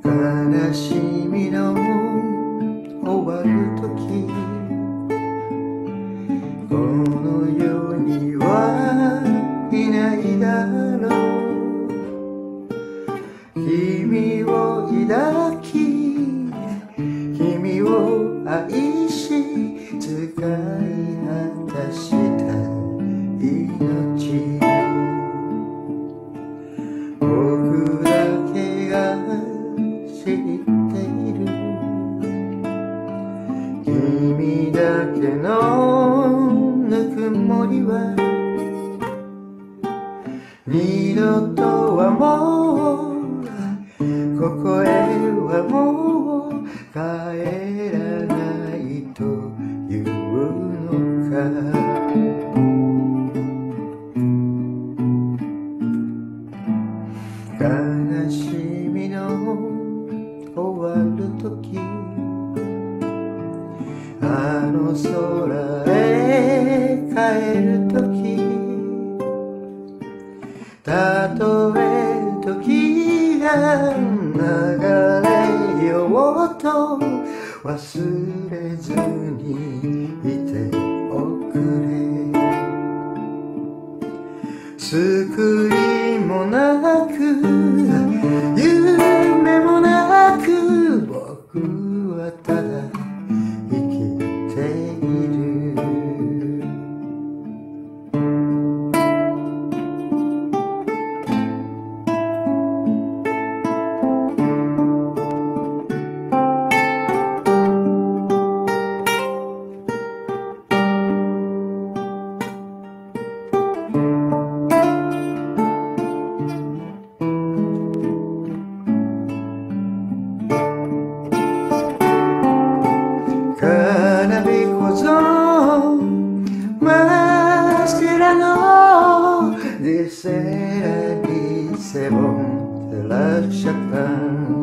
悲しみの終わるとき、この世にはいないだろう。君を抱き君を愛し使い果たした命、僕だけが知っている。君だけのぬくもりは二度とはもうここへはもう帰らないというのか。悲しみの終わるとき、あの空へ帰るとき、たとえ時が流れようと忘れずにいておくれ。救いもなく夢もなく、僕はただ生きている。Di sera di sebon telah syaitan